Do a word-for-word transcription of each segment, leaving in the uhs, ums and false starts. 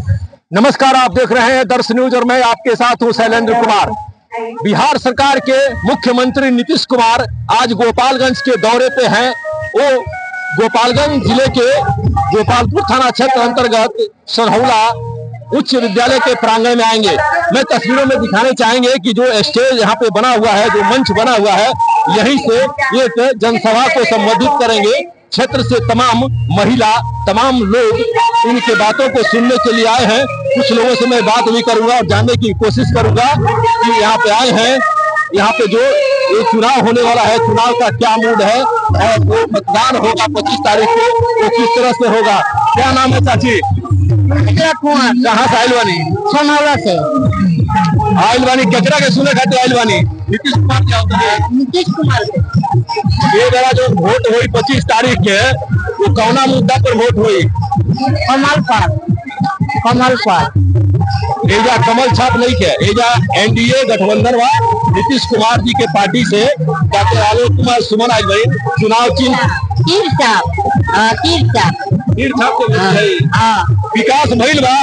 नमस्कार, आप देख रहे हैं दर्श न्यूज और मैं आपके साथ हूं शैलेंद्र कुमार। बिहार सरकार के मुख्यमंत्री नीतीश कुमार आज गोपालगंज के दौरे पे हैं। वो गोपालगंज जिले के गोपालपुर थाना क्षेत्र अंतर्गत सरहौला उच्च विद्यालय के प्रांगण में आएंगे। मैं तस्वीरों में दिखाने चाहेंगे कि जो स्टेज यहाँ पे बना हुआ है, जो मंच बना हुआ है, यहीं से एक जनसभा को संबोधित करेंगे। क्षेत्र से तमाम महिला, तमाम लोग इनके बातों को सुनने के लिए आए हैं। कुछ लोगों से मैं बात भी करूंगा और जानने की कोशिश करूंगा कि यहाँ पे आए हैं, यहाँ पे जो ये चुनाव होने वाला है, चुनाव का क्या मूड है और वो मतदान होगा पच्चीस तारीख को, वो किस तरह से होगा। क्या नाम है चाची? कहाँ से आयल बानी? सोनौला से आयल बानी। केकरा के सुने खाते आयल बानी? नीतीश कुमार क्या होता है? नीतीश कुमार से ये जरा जो वोट हुई पच्चीस तारीख के, वो कौना मुद्दा पर वोट हुई? कमल पर कमल पर एजा कमल छाप नहीं है, एजा एनडीए गठबंधन व नीतीश कुमार जी के पार्टी से डॉक्टर आलोक कुमार सुमन आज भाई चुनाव चिन्ह तीर छाप तीर छाप तीर छाप से विकास भइल बा।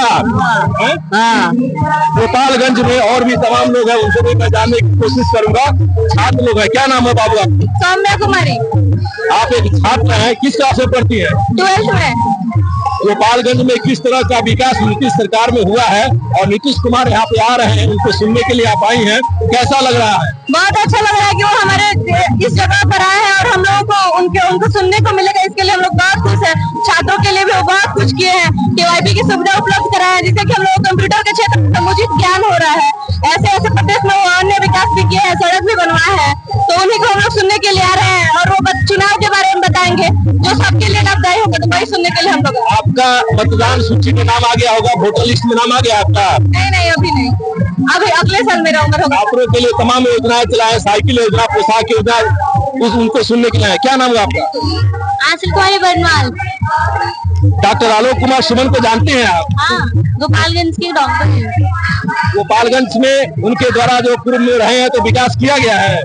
गोपालगंज में और भी तमाम लोग हैं, उनसे भी मैं जानने की कोशिश करूंगा। छात्र लोग हैं। क्या नाम है बाबू आपका? सौम्या कुमारी। आप एक छात्र हैं, किस क्लास में पढ़ती है? ट्वेल्थ में। गोपालगंज में किस तरह का विकास नीतीश सरकार में हुआ है और नीतीश कुमार यहाँ पे आ रहे हैं, उनको सुनने के लिए आप आई हैं, कैसा लग रहा है? बहुत अच्छा लग रहा है कि वो हमारे इस जगह पर आए हैं और हम लोगों को उनके उनको सुनने को मिलेगा। इसके लिए हम लोग बहुत खुश हैं। छात्रों के लिए भी वो बहुत कुछ किए हैं, केवाईपी की सुविधा उपलब्ध कराए हैं, जिससे कि हम लोग कंप्यूटर के क्षेत्र में समुचित ज्ञान हो रहा है। ऐसे ऐसे प्रदेश में वो अन्य विकास भी किए हैं, सड़क भी बनवाया है, तो उन्हीं को हम लोग सुनने के लिए आ रहे हैं और वो चुनाव के बारे में बताएंगे जो सबके लिए लाभदायी होगा, तो वही सुनने के लिए हम लोग। आपका मतदान सूची में नाम आ गया होगा, वोटर लिस्ट में नाम आ गया आपका? नहीं नहीं, अभी नहीं, अभी अगले साल मेरा उम्र होगा। आप लोग के लिए तमाम योजनाएं चलाए, साइकिल योजना, पोशाक योजना, उस उनको सुनने के लिए। क्या नाम है आपका? आंचल कुमारी बरनवाल। डॉक्टर आलोक कुमार सुमन को जानते हैं आप? हाँ, गोपालगंज के डॉक्टर हैं। गोपालगंज में उनके द्वारा जो पूर्व में रहे हैं तो विकास किया गया है?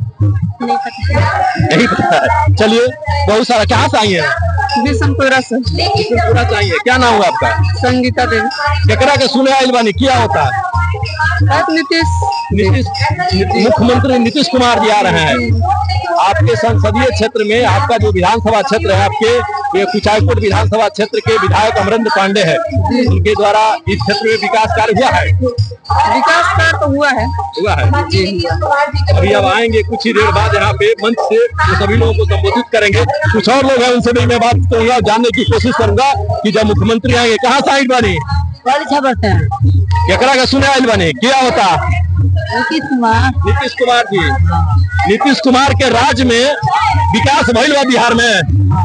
नहीं पता है। चलिए, बहुत सारा। कहाँ से आई है? बिशनपुरा से। बिशनपुरा से आई है। क्या नाम हुआ आपका? संगीता देवी। केकरा के सुने आइल बानी? क्या होता है? नीतीश नीतीश मुख्यमंत्री नीतीश कुमार जी आ रहे हैं। आपके संसदीय क्षेत्र में, आपका जो विधानसभा क्षेत्र है, आपके ये कुचायकोट विधानसभा क्षेत्र के विधायक अमरेंद्र पांडे हैं, उनके द्वारा इस क्षेत्र में विकास कार्य हुआ है? विकास कार्य तो हुआ है हुआ है अभी अब आएंगे कुछ ही देर बाद यहाँ पे मंच से, वो सभी लोगों को संबोधित करेंगे। कुछ और लोग हैं, उनसे भी मैं बात करूंगा, जानने की कोशिश करूंगा कि जब मुख्यमंत्री आएंगे। कहाँ से आइल बानी? केकरा का सुने आइल बानी? क्या होता? नीतीश कुमार। नीतीश कुमार जी, नीतीश कुमार के राज्य में विकास भइल बा बिहार में?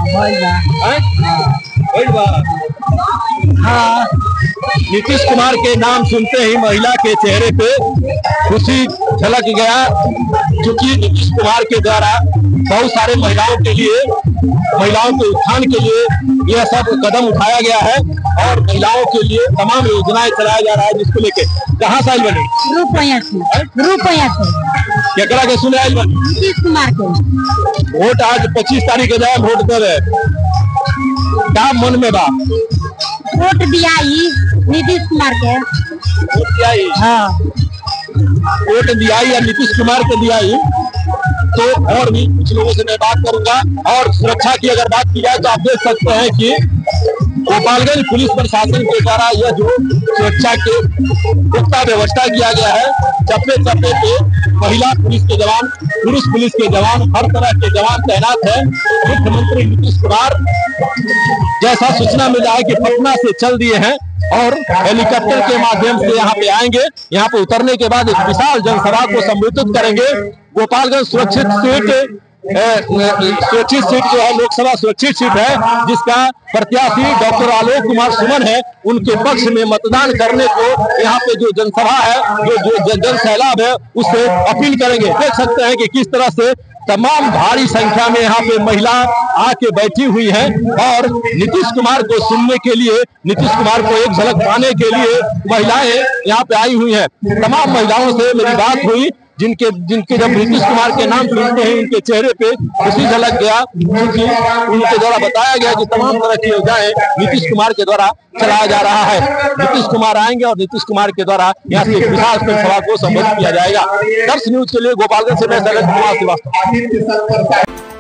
भइल बा। हाँ, नीतीश कुमार के नाम सुनते ही महिला के चेहरे पे खुशी झलक गया, क्योंकि नीतीश कुमार के द्वारा बहुत सारे महिलाओं के लिए, महिलाओं के उत्थान के लिए यह सब कदम उठाया गया है और महिलाओं के लिए तमाम योजनाएं चलाया जा रहा है, जिसको लेके। कहाँ से आइल बनी? रुपया से। रुपया से। केकरा के सुने आइल बनी? नीतीश कुमार के। वोट आज पच्चीस तारीख के जाए वोट देवे, क्या मन में बा? वोट दिया नीतीश कुमार के। वोट दिया? हाँ, वोट दिया या नीतीश कुमार के दिया। तो और भी कुछ लोगों से मैं बात करूंगा। और सुरक्षा की अगर बात की जाए तो आप देख सकते हैं कि गोपालगंज पुलिस प्रशासन के द्वारा यह जो सुरक्षा के पुख्ता व्यवस्था किया गया है, चप्पे चप्पे पे महिला पुलिस के जवान, पुरुष पुलिस के जवान, हर तरह के जवान तैनात है। मुख्यमंत्री नीतीश कुमार जैसा सूचना मिला है कि पटना से चल दिए हैं और हेलीकॉप्टर के माध्यम से यहाँ पे आएंगे। यहाँ पे उतरने के बाद एक विशाल जनसभा को संबोधित करेंगे। गोपालगंज सुरक्षित सीट, सुरक्षित सीट जो है लोकसभा सुरक्षित सीट है, जिसका प्रत्याशी डॉक्टर आलोक कुमार सुमन है, उनके पक्ष में मतदान करने को यहाँ पे जो जनसभा है, जो जो जन सैलाब है, उससे अपील करेंगे। देख सकते हैं कि किस तरह से तमाम भारी संख्या में यहाँ पे महिला आके बैठी हुई है और नीतीश कुमार को सुनने के लिए, नीतीश कुमार को एक झलक पाने के लिए महिलाएं यहाँ पे आई हुई हैं। तमाम महिलाओं से मेरी बात हुई जिनके जिनके जब नीतीश कुमार के नाम सुनते हैं उनके चेहरे पे खुशी झलक गया, क्योंकि उनके द्वारा बताया गया कि तमाम तरह की योजनाएं नीतीश कुमार के द्वारा चलाया जा रहा है। नीतीश कुमार आएंगे और नीतीश कुमार के द्वारा यहाँ से विशाल सभा को संबोधित किया जाएगा। दर्श न्यूज के लिए गोपालगंज से मैं शरद कुमार श्रीवास्तव।